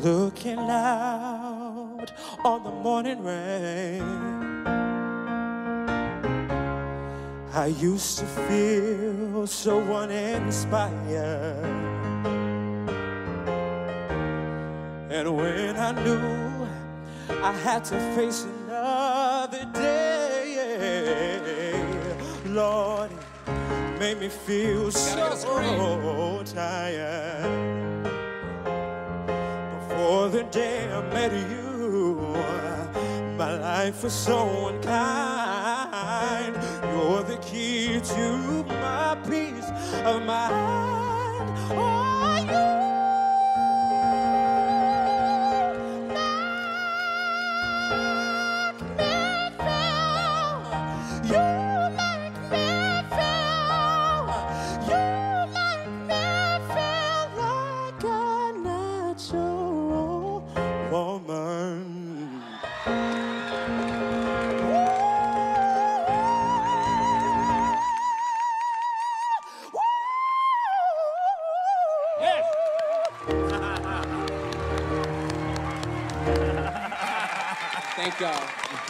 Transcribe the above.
looking out on the morning rain. I used to feel so uninspired, and when I knew I had to face another day, Lord, it made me feel so tired. Before the day I met you, my life was so unkind. You're the key to my peace of mind. Oh, you make me feel, you make me feel like a natural woman. Thank y'all.